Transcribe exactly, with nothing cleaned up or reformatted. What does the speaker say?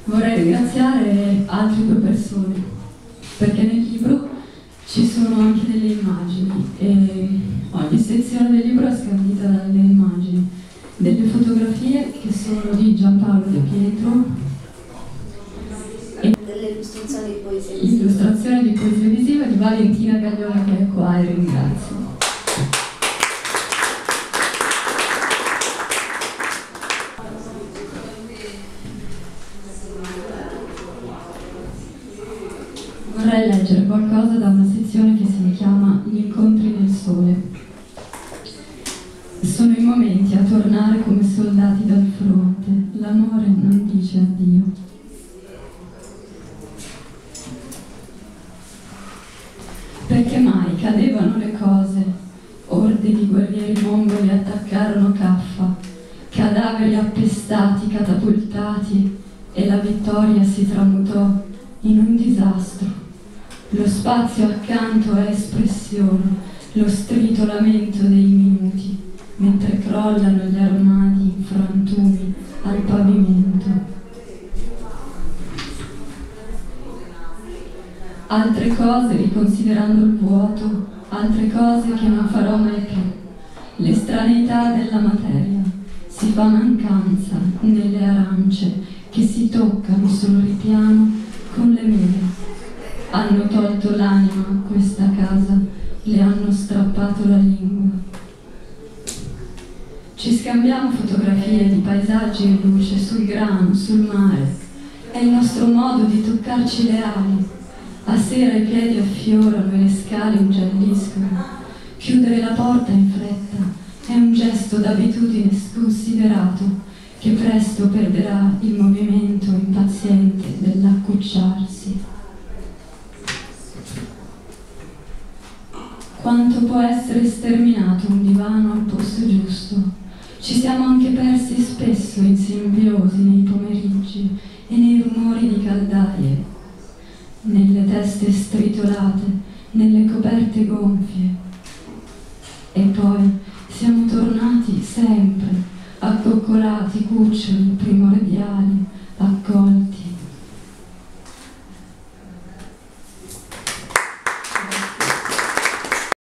Vorrei ringraziare altre due persone, perché nel libro ci sono anche delle immagini e ogni sezione del libro è scandita dalle immagini, delle fotografie che sono di Giampaolo De Pietro e delle illustrazioni di poesia visiva. Illustrazione di poesia visiva di Valentina Gagliola, che è qua e ringrazio. Vorrei leggere qualcosa da una sezione che si chiama Gli incontri del sole. Sono i momenti a tornare come soldati dal fronte, l'amore non dice addio. Perché mai cadevano le cose, orde di guerrieri mongoli attaccarono Caffa, cadaveri appestati, catapultati, e la vittoria si tramutò in un disastro. Lo spazio accanto è espressione, lo stritolamento dei minuti, mentre crollano gli armadi in frantumi al pavimento. Altre cose riconsiderando il vuoto, altre cose che non farò mai più. L'estraneità della materia si fa mancanza nelle arance che si toccano sul ripiano con le mele. Hanno tolto l'anima a questa casa, le hanno strappato la lingua. Ci scambiamo fotografie di paesaggi e luce sul grano, sul mare. È il nostro modo di toccarci le ali. A sera i piedi affiorano e le scale ingialliscono. Chiudere la porta in fretta è un gesto d'abitudine sconsiderato che presto perderà il movimento impaziente dell'accucciarsi. Quanto può essere sterminato un divano al posto giusto? Ci siamo anche persi spesso in simbiosi nei pomeriggi e nei rumori di caldaie, nelle teste stritolate, nelle coperte gonfie. E poi siamo tornati sempre, accoccolati, cuccioli, primordiali, accolti.